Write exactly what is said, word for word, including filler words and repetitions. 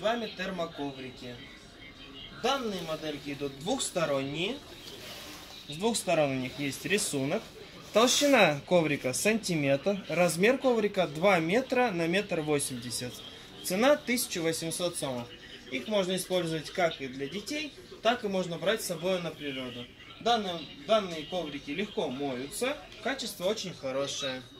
вами термоковрики. Данные модельки идут двухсторонние. С двух сторон у них есть рисунок. Толщина коврика сантиметр. Размер коврика два метра на метр восемьдесят. Цена тысяча восемьсот сомов. Их можно использовать как и для детей, так и можно брать с собой на природу. Данные, данные коврики легко моются. Качество очень хорошее.